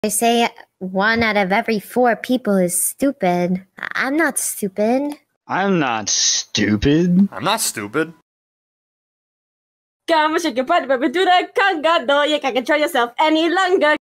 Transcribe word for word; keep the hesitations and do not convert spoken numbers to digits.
They say one out of every four people is stupid. I'm not stupid. I'm not stupid. I'm not stupid. Come shake your body, baby, do that conga. No, you can't control yourself any longer.